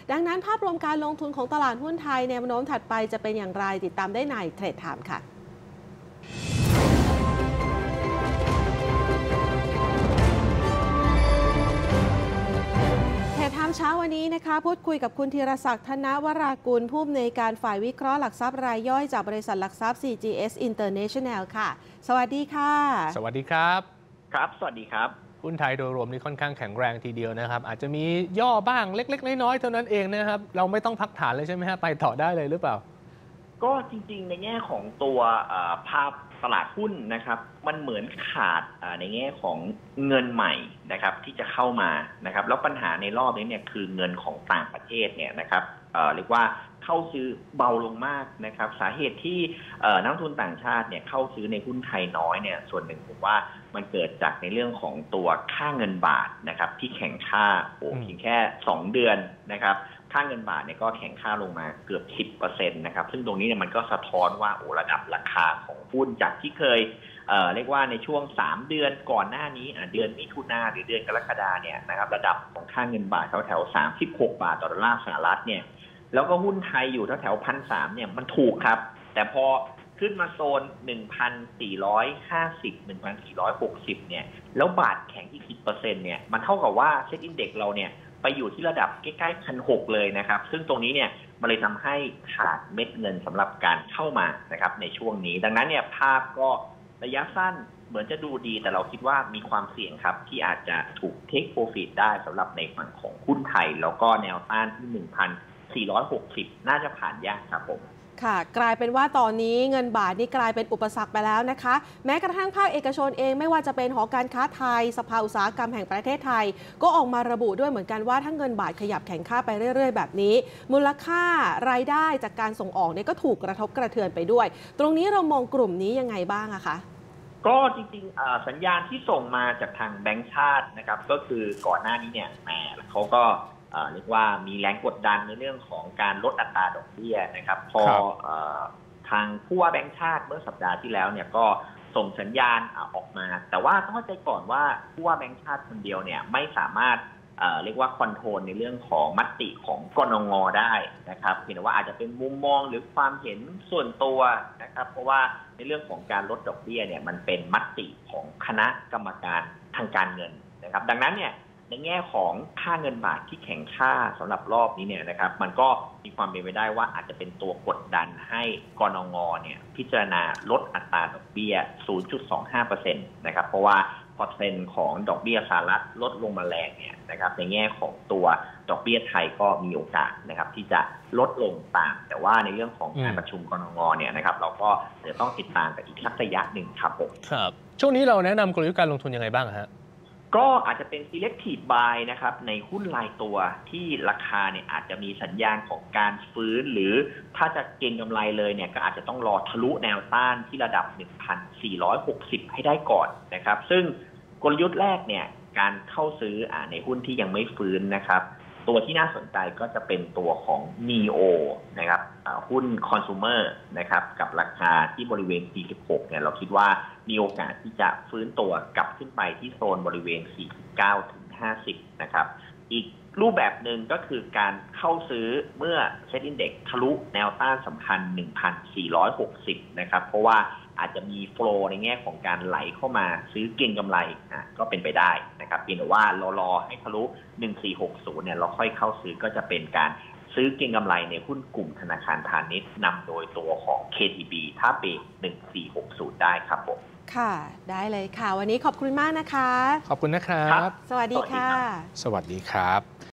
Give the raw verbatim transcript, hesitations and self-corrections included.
ดังนั้นภาพรวมการลงทุนของตลาดหุ้นไทยแนวโน้มถัดไปจะเป็นอย่างไรติดตามได้ในเทรดไทม์ค่ะเช้าวันนี้นะคะพูดคุยกับคุณธีรศักดิ์ธนวรากุลผู้อำนวยการฝ่ายวิเคราะห์หลักทรัพย์รายย่อยจากบริษัทหลักทรัพย์ ซี จี เอส International ค่ะสวัสดีค่ะสวัสดีครับครับสวัสดีครับหุ้นไทยโดยรวมนี่ค่อนข้างแข็งแรงทีเดียวนะครับอาจจะมีย่อบ้างเล็กๆน้อยๆเท่านั้นเองนะครับเราไม่ต้องพักฐานเลยใช่ไหมฮะไปต่อได้เลยหรือเปล่าก็จริงๆในแง่ของตัวภาพตลาดหุ้นนะครับมันเหมือนขาดในแง่ของเงินใหม่นะครับที่จะเข้ามานะครับแล้วปัญหาในรอบนี้เนี่ยคือเงินของต่างประเทศเนี่ยนะครับเอ่อเรียกว่าเข้าซื้อเบาลงมากนะครับสาเหตุที่นักลงทุนต่างชาติเนี่ยเข้าซื้อในหุ้นไทยน้อยเนี่ยส่วนหนึ่งผมว่ามันเกิดจากในเรื่องของตัวค่าเงินบาทนะครับที่แข็งค่าโอ้เพียงแค่สองเดือนนะครับค่าเงินบาทเนี่ยก็แข็งค่าลงมาเกือบ สิบเปอร์เซ็นต์ นะครับซึ่งตรงนี้เนี่ยมันก็สะท้อนว่าโอ้ระดับราคาของหุ้นจากที่เคยเอ่อเรียกว่าในช่วงสามเดือนก่อนหน้านี้เดือนมิถุนายนหรือเดือนกรกฎาคมเนี่ยนะครับระดับของค่าเงินบาทแถวๆสามสิบหกบาทต่อดอลลาร์สหรัฐเนี่ยแล้วก็หุ้นไทยอยู่แถวๆ หนึ่งพันสามร้อย เนี่ยมันถูกครับแต่พอขึ้นมาโซน หนึ่งพันสี่ร้อยห้าสิบ หนึ่งพันสี่ร้อยหกสิบ เนี่ยแล้วบาทแข็งอีก สิบเปอร์เซ็นต์ เนี่ยมันเท่ากับว่าเซ็ตอินเด็กซ์เราเนี่ยไปอยู่ที่ระดับใกล้ๆ หนึ่งพันหกร้อย เลยนะครับซึ่งตรงนี้เนี่ยมันเลยทำให้ขาดเม็ดเงินสำหรับการเข้ามานะครับในช่วงนี้ดังนั้นเนี่ยภาพก็ระยะสั้นเหมือนจะดูดีแต่เราคิดว่ามีความเสี่ยงครับที่อาจจะถูกเทคโปรฟิตได้สำหรับในฝั่งของหุ้นไทยแล้วก็แนวต้านที่ หนึ่งพันสี่ร้อยหกสิบ น่าจะผ่านยากครับผมค่ะกลายเป็นว่าตอนนี้เงินบาทนี่กลายเป็นอุปสรรคไปแล้วนะคะแม้กระทั่งภาคเอกชนเองไม่ว่าจะเป็นหอการค้าไทยสภาอุตสาหกรรมแห่งประเทศไทยก็ออกมาระบุด้วยเหมือนกันว่าถ้าเงินบาทขยับแข็งค่าไปเรื่อยๆแบบนี้มูลค่ารายได้จากการส่งออกเนี่ยก็ถูกกระทบกระเทือนไปด้วยตรงนี้เรามองกลุ่มนี้ยังไงบ้างอะคะก็จริงๆสัญญาณที่ส่งมาจากทางแบงก์ชาตินะครับก็คือก่อนหน้านี้เนี่ยแหมเขาก็เรียกว่ามีแรงกดดันในเรื่องของการลดอัตราดอกเบี้ยนะครับพอทางผู้ว่าแบงก์ชาติเมื่อสัปดาห์ที่แล้วเนี่ยก็ส่งสัญญาณออกมาแต่ว่าต้องเข้าใจก่อนว่าผู้ว่าแบงก์ชาติคนเดียวเนี่ยไม่สามารถเรียกว่าคอนโทรลในเรื่องของมติของกนง.ได้นะครับเพียงแต่ว่าอาจจะเป็นมุมมองหรือความเห็นส่วนตัวนะครับเพราะว่าในเรื่องของการลดดอกเบี้ยเนี่ยมันเป็นมติของคณะกรรมการทางการเงินนะครับดังนั้นเนี่ยในแง่ของค่าเงินบาทที่แข็งค่าสำหรับรอบนี้เนี่ยนะครับมันก็มีความเป็นไปได้ว่าอาจจะเป็นตัวกดดันให้กนง.เนี่ยพิจารณาลดอัตราดอกเบี้ย ศูนย์จุดสองห้าเปอร์เซ็นต์ นะครับเพราะว่าเปอร์เซ็นต์ของดอกเบี้ยสหรัฐลดลงมาแรงเนี่ยนะครับในแง่ของตัวดอกเบี้ยไทยก็มีโอกาสนะครับที่จะลดลงตามแต่ว่าในเรื่องของการประชุมกนง.เนี่ยนะครับเราก็เดี๋ยวต้องติดตามกันอีกสักระยะหนึ่งครับผมครับช่วงนี้เราแนะนำกลยุทธ์การลงทุนยังไงบ้างฮะก็อาจจะเป็น selective buy นะครับในหุ้นรายตัวที่ราคาเนี่ยอาจจะมีสัญญาณของการฟื้นหรือถ้าจะเก็งกำไรเลยเนี่ยก็อาจจะต้องรอทะลุแนวต้านที่ระดับ หนึ่งพันสี่ร้อยหกสิบ ให้ได้ก่อนนะครับซึ่งกลยุทธ์แรกเนี่ยการเข้าซื้อในหุ้นที่ยังไม่ฟื้นนะครับตัวที่น่าสนใจก็จะเป็นตัวของ เอ็น อี โอ นะครับหุ้นคอน sumer นะครับกับราคาที่บริเวณสี่สิบหกเนี่ยเราคิดว่ามีโอกาสที่จะฟื้นตัวกลับขึ้นไปที่โซนบริเวณสี่สิบเก้าถึงห้าสิบนะครับอีกรูปแบบหนึ่งก็คือการเข้าซื้อเมื่อเซ็ตอินเด็กซ์ทะลุแนวต้านสำคัญ หนึ่งพันสี่ร้อยหกสิบ นะครับเพราะว่าอาจจะมีโฟลว์ในแง่ของการไหลเข้ามาซื้อเก็งกำไรอ่ะก็เป็นไปได้นะครับเพียงแต่ว่าเรารอให้ทะลุหนึ่งพันสี่ร้อยหกสิบเนี่ยเราค่อยเข้าซื้อก็จะเป็นการซื้อเก็งกำไรในหุ้นกลุ่มธนาคารพาณิชย์นำโดยตัวของ เค ที บี ถ้าเป็นหนึ่งพันสี่ร้อยหกสิบได้ครับผมค่ะได้เลยค่ะวันนี้ขอบคุณมากนะคะขอบคุณนะครับสวัสดีค่ะสวัสดีครับ